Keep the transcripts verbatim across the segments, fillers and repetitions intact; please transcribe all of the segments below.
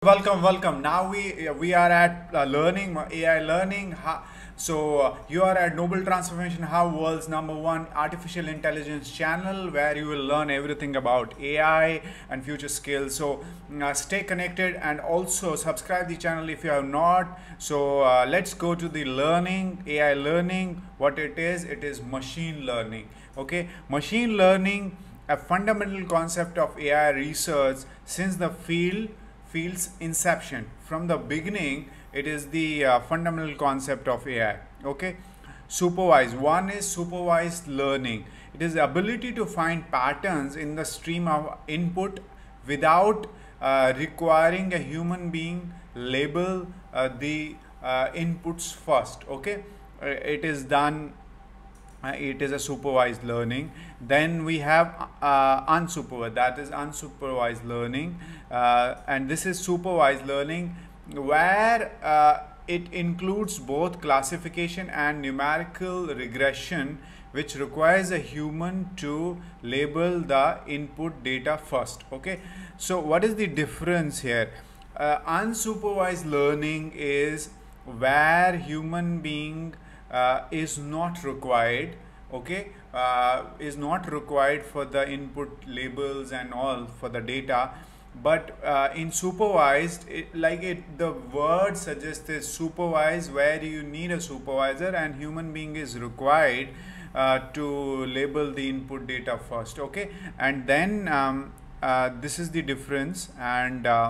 Welcome, welcome. Now we we are at uh, learning A I learning. How, so uh, you are at Noble Transformation Hub, world's number one artificial intelligence channel, where you will learn everything about A I and future skills. So uh, stay connected and also subscribe the channel if you have not. So uh, let's go to the learning A I learning. What it is? It is machine learning. Okay, machine learning, a fundamental concept of A I research since the field field's inception. From the beginning, it is the uh, fundamental concept of A I. Okay, supervised. One is supervised learning. It is the ability to find patterns in the stream of input without uh, requiring a human being label uh, the uh, inputs first. Okay, uh, it is done uh, it is a supervised learning. Then we have uh, unsupervised, that is unsupervised learning, uh, and this is supervised learning, where uh, it includes both classification and numerical regression, which requires a human to label the input data first. Okay, so what is the difference here? Uh, unsupervised learning is where human being uh, is not required. Okay, uh, is not required for the input labels and all for the data. But uh, in supervised, it, like it the word suggests, is supervised, where you need a supervisor and human being is required uh, to label the input data first. Okay, and then um, uh, this is the difference. And uh,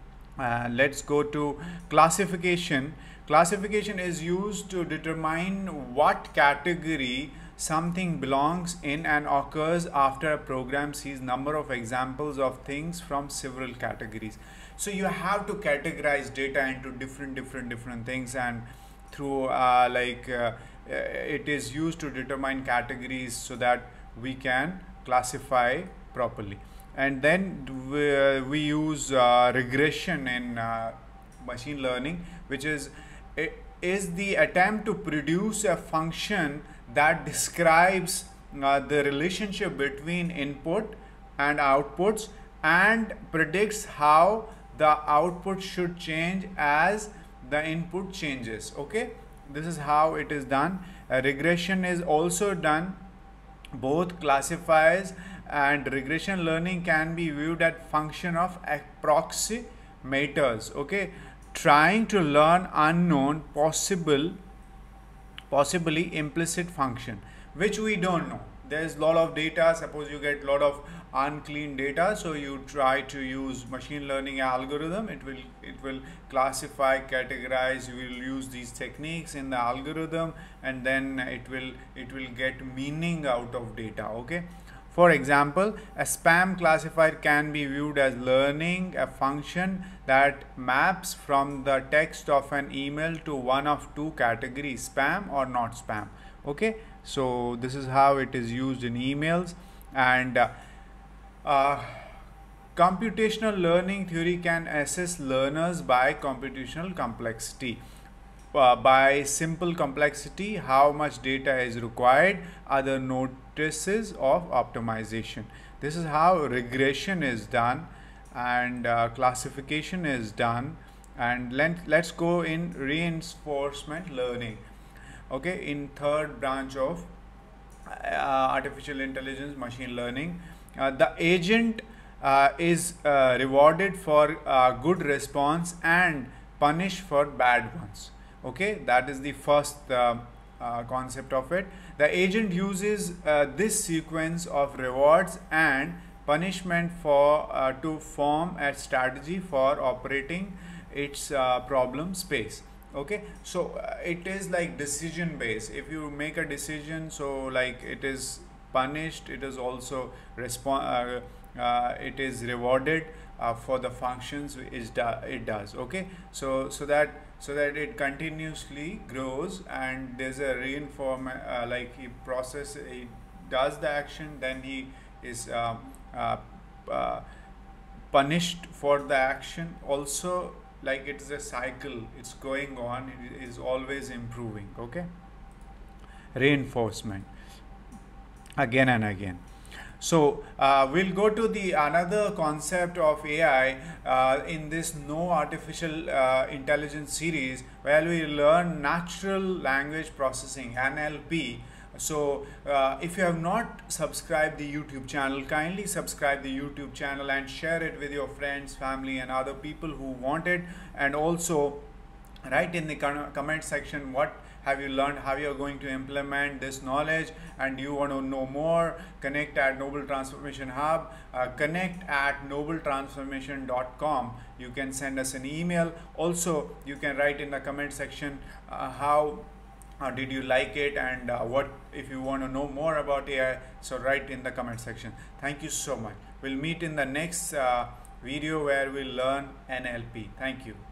uh, let's go to classification. Classification is used to determine what category something belongs in and occurs after a program sees number of examples of things from several categories. So you have to categorize data into different different different things, and through uh, like uh, uh, it is used to determine categories so that we can classify properly. And then we, uh, we use uh, regression in uh, machine learning, which is it is the attempt to produce a function that describes uh, the relationship between input and outputs and predicts how the output should change as the input changes. Okay, this is how it is done. Uh, regression is also done. Both classifiers and regression learning can be viewed as function of approximators. Okay, trying to learn unknown possible possibly implicit function which we don't know. There's a lot of data. Suppose you get a lot of unclean data, so you try to use machine learning algorithm. It will it will classify, categorize. You will use these techniques in the algorithm, and then it will it will get meaning out of data. Okay, for example, a spam classifier can be viewed as learning a function that maps from the text of an email to one of two categories, spam or not spam. Okay, so this is how it is used in emails. And uh, uh, computational learning theory can assess learners by computational complexity. Uh, by simple complexity, how much data is required, other notices of optimization. This is how regression is done, and uh, classification is done. And let, let's go in reinforcement learning. Okay, in third branch of uh, artificial intelligence, machine learning, uh, the agent uh, is uh, rewarded for uh, good response and punished for bad ones. Okay, that is the first uh, uh, concept of it. The agent uses uh, this sequence of rewards and punishment for uh, to form a strategy for operating its uh, problem space. Okay, so uh, it is like decision based. If you make a decision, so like it is punished, it is also respond uh, uh, it is rewarded uh, for the functions is do it does. Okay, so so that so that it continuously grows, and there's a reinforcement, uh, like he process he does the action, then he is uh, uh, uh, punished for the action also. Like it's a cycle, it's going on, it is always improving. Okay, reinforcement again and again. So uh, we'll go to the another concept of A I uh, in this No Artificial uh, Intelligence series, where we learn natural language processing, N L P. So uh, if you have not subscribed the YouTube channel, kindly subscribe the YouTube channel and share it with your friends, family and other people who want it. And also write in the comment section what have you learned, how you are going to implement this knowledge, and you want to know more. Connect at Noble Transformation Hub, uh, connect at noble transformation dot com. You can send us an email. Also you can write in the comment section uh, how uh, did you like it, and uh, what if you want to know more about A I. So write in the comment section. Thank you so much. We'll meet in the next uh, video where we'll learn N L P. Thank you.